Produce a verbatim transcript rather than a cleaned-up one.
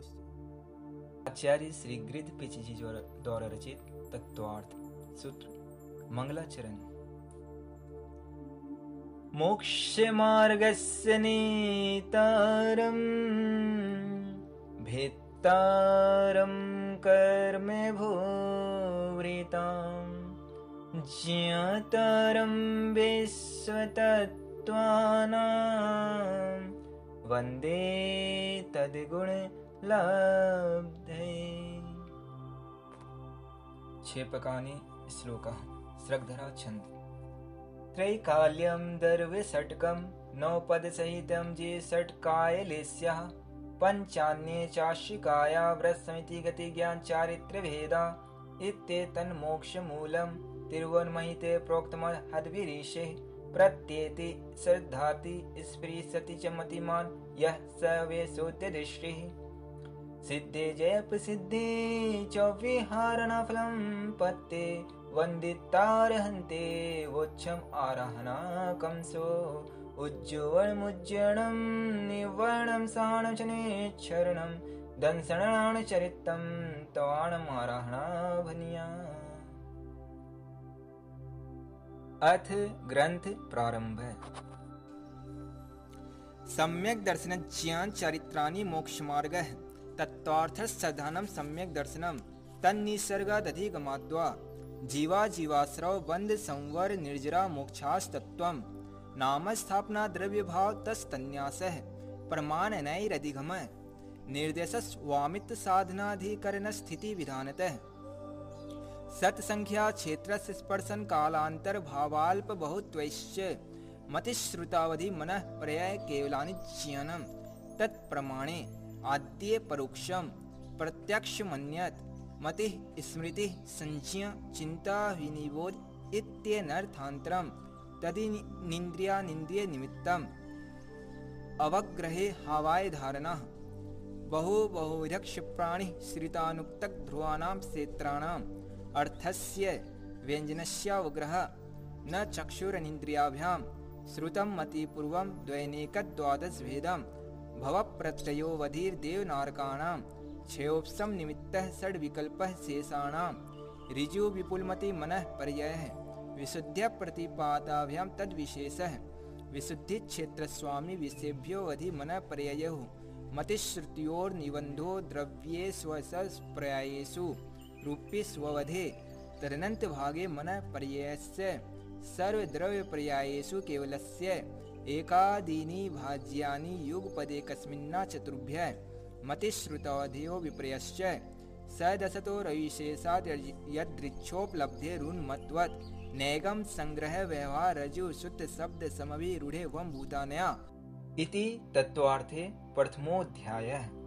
आचार्य श्री गिरिध पिछी जी द्वारा रचित तत्वार्थ सूत्र मंगलाचरण। मोक्ष मार्गस्य नेतारं भेत्तारं कर्म भूवृतां ज्ञातारं विश्वतत्त्वानां वन्दे तद्गुण लब्धे। क्षेपकानि श्लोकाः। स्रग्धरा छन्द। त्रैकाल्यं दर्वषट्कं नवपदसहितं जे षट्कायलेस्यः पञ्चान्ये चाशिकाया व्रतसमिति गतिज्ञानचारित्र्यभेदा इत्येतन्मोक्षमूलं तिरुवन्महिते प्रोक्तमहद्भिरीशे प्रत्येति श्रद्धाति स्पृशति च मतिमान् यः स वेशोद्यदृष्टिः सिद्धे जयप्रसिद्धे च विहारणाफलं पत्ते वन्दितारहन्ते वोच्छम् आराहनाकंसो उज्ज्वलमुज्जरणं निवर्णं साणं च नेच्छरणं दंसणानचरितं तवाणमाराहणाभनिया। अथ ग्रंथ प्रारंभ। सम्यक दर्शन ज्ञान चारित्राणि मोक्षमार्गः तत्त्वार्थसाधनं सम्यक दर्शनं तन्निसर्गादधिगमाद्वा जीवा जीवाश्रव बंध संवर निर्जरा मोक्षास्तत्त्वं नाम स्थापना द्रव्य भाव तस्तन्यासः प्रमाणनैरधिगम निर्देशस्वामित्व साधनाधिकरण स्थिति विधानतः सत्संख्या क्षेत्रस्य स्पर्शन कालांतर भावाल्प बहुत्वैश्च मतिश्रुतावधि मनः पर्याय केवलानि ज्ञानं तत्प्रमाणे आद्ये परोक्षं प्रत्यक्ष मन्यत् मतिः स्मृतिः संज्ञा चिंता विनिबोध इत्यनर्थान्तरं तदिन्द्रियानिन्द्रिय निमित्तम् अवग्रहे हावाय धारणा बहु बहुविधक्ष प्राणि श्रितानुक्तक ध्रुवानां क्षेत्राणाम् अर्थस्य व्यञ्जनस्यावग्रह न चक्षुरनिन्द्रियाभ्यां श्रुतं मतिपूर्वं द्वैनेकद्वादशभेदं भवप्रत्ययोवधिर्देवनारकाणां क्षयोप्सं निमित्तः षड्विकल्पः शेषाणां ऋजु विपुलमति मनः पर्ययः विशुद्ध्यप्रतिपाताभ्यां तद्विशेषः विशुद्धिक्षेत्रस्वामी विषयेभ्योऽवधि मनः पर्ययः मतिश्रुत्योर्निबन्धो द्रव्येष्वसप्रयायेषु रूपी स्ववधे तदनंत भागे मन पर्ययस्य सर्वद्रव्यपर्यायेषु केवलस्य एकादीनि भाज्यानि युगपदे कस्मिन्ना चतुर्भ्यः मतिश्रुतावधयो विपर्यश्च सदसतो रविशेषात् यदृच्छोपलब्धेरुन्मत्वत् नैगं संग्रह व्यवहार रजु शुद्ध शब्द समभिरूढे वं भूतानया इति तत्त्वार्थे प्रथमोऽध्यायः।